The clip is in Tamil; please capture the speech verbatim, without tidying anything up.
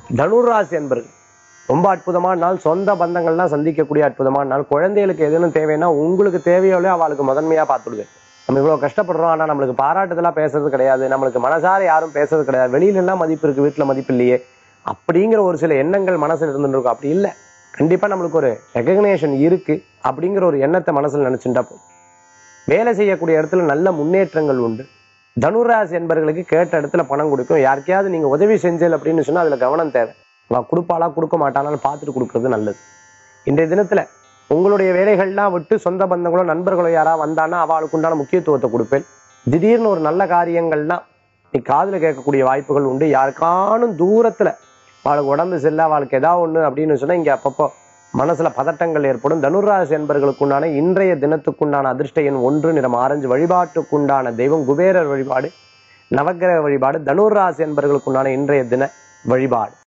தனுராசி என்பர்கள் ரொம்ப அற்புதமான நாள். சொந்த பந்தங்கள்லாம் சந்திக்கக்கூடிய அற்புதமான நாள். குழந்தைகளுக்கு எதுவும் தேவைன்னா உங்களுக்கு தேவையோட அவளுக்கு முதன்மையா பார்த்துடுவேன். நம்ம இவ்வளவு கஷ்டப்படுறோம், ஆனா நம்மளுக்கு பாராட்டுதெல்லாம் பேசுறது கிடையாது, நம்மளுக்கு மனசார யாரும் பேசுறது கிடையாது, வெளியில எல்லாம் மதிப்பு இருக்கு, வீட்டுல மதிப்பு இல்லையே அப்படிங்கிற ஒரு சில எண்ணங்கள் மனசுல இருந்துட்டு இருக்கும். அப்படி இல்லை, கண்டிப்பா நம்மளுக்கு ஒரு ரெகக்னேஷன் இருக்கு அப்படிங்கிற ஒரு எண்ணத்தை மனசுல நினைச்சுட்டா போதும். வேலை செய்யக்கூடிய இடத்துல நல்ல முன்னேற்றங்கள் உண்டு. தனுராசி என்பவர்களுக்கு கேட்ட இடத்துல பணம் கொடுக்கும். யாருக்கையாவது நீங்க உதவி செஞ்சல் அப்படின்னு சொன்னா அதுல கவனம் தேவை. அவ கொடுப்பாளா கொடுக்க மாட்டாளான்னு பார்த்துட்டு கொடுக்கறது நல்லது. இன்றைய தினத்துல உங்களுடைய வேலைகள்லாம் விட்டு சொந்த பந்தங்களோ நண்பர்களோ யாராவது வந்தானா அவளுக்கு உண்டான முக்கியத்துவத்தை கொடுப்பேன். திடீர்னு ஒரு நல்ல காரியங்கள்லாம் நீ காதுல கேட்கக்கூடிய வாய்ப்புகள் உண்டு. யாருக்கானும் தூரத்துல அவளுக்கு உடம்பு சரியில்லை, அவளுக்கு ஏதாவது ஒண்ணு அப்படின்னு சொன்னா இங்க அப்பப்போ மனசுல பதட்டங்கள் ஏற்படும். தனுராசி என்பர்களுக்குண்டான இன்றைய தினத்துக்குண்டான அதிர்ஷ்ட எண் ஒன்று, நிறம் ஆரஞ்சு. வழிபாட்டுக்குண்டான தெய்வம் குபேரர் வழிபாடு, நவக்கிரக வழிபாடு. தனுராசி என்பர்களுக்குண்டான இன்றைய தின வழிபாடு.